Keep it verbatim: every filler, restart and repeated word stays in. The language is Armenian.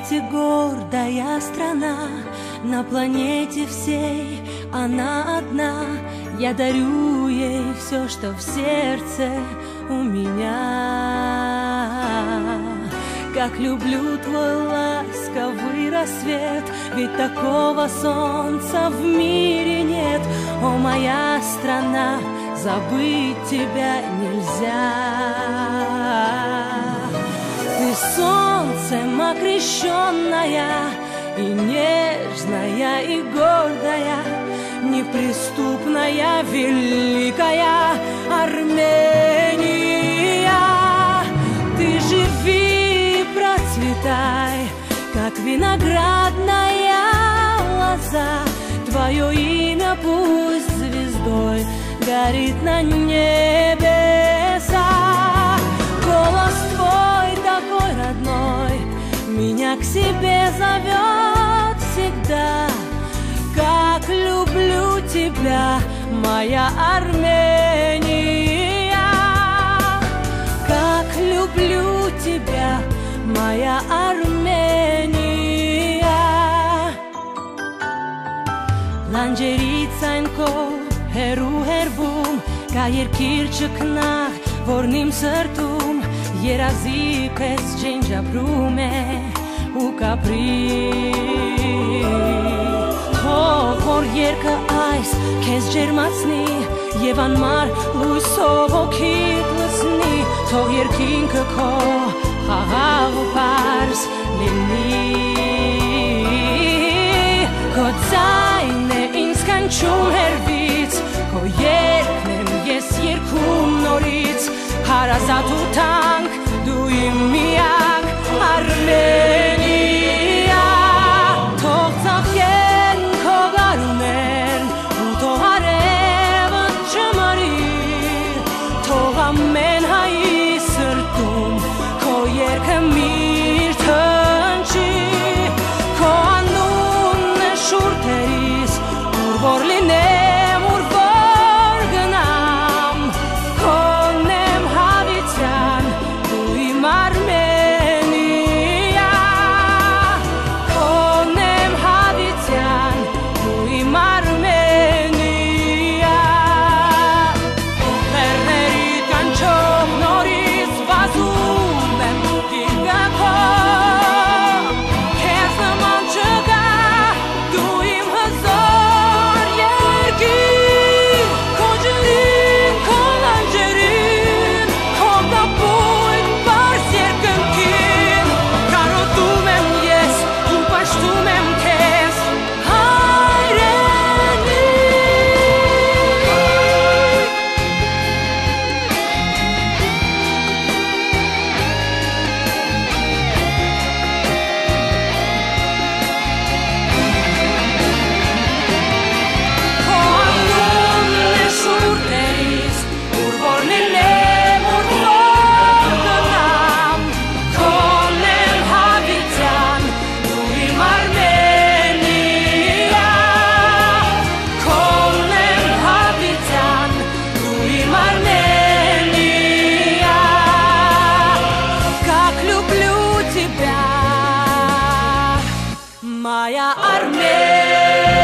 свете гордая страна, на планете всей она одна. Я дарю ей все, что в сердце у меня. Как люблю твой ласковый рассвет, ведь такого солнца в мире нет. О, моя страна, забыть тебя нельзя. Ты солнцем окрещенная, и нежная, и гордая, неприступная, великая Армения. Ты живи и процветай, как виноградная лоза. Твое имя пусть звездой горит на небесах. Голос твой такой родной меня к себе зовет всегда. Как люблю тебя, моя Армения. Как люблю тебя, моя Armenia. Լանջերից այն քո հերու հերվում կա երկիր ճկնաղ, որն իմ սրտում երազի պես ջնջապրում է ու կապրի։ Թող որ երկը այս քեզ ջերմացնի եւ անմար լույսով օքիդ լցնի, թող երկինքը քո խաղաղ ու պարզ լինի։ Քո ձայնը ինձ կանչում հերվից, քո երգն եմ ես երգում նորից, հարազատ ու թանկ դու իմ միակ Արմենիա։ Թող ծաղկեն քո գարուններն ու թող արևը չմարի, թող ամեն հայի սրտում քո երգը միր թնչի, քո անունն է շուրթերիս, ուր որ լինեմ, ուր որ գնամ, քոն եմ հավիտյան, դու իմ Արմենիա, քոն եմ հավիտյան, դու իմ Արմենիա։ Լեռների կանչող նորից վազում եմ գիրկը քո, քեզ նման չկա, դու իմ հզոր երկիր, քո ջրին, քո լանջերին, քո կապույտ պարզ երկնքին, կարոտում եմ ես ու պաշտում եմ քեզ հայրենի։ Քո անունն է շուրթերիս, ուր որ լինեմ, ուր որ գնամ, քոն եմ հավիտյան, դու իմ Արմենիա, քոն եմ հավիտյան, դու իմ Армения. Как люблю тебя, моя Армения.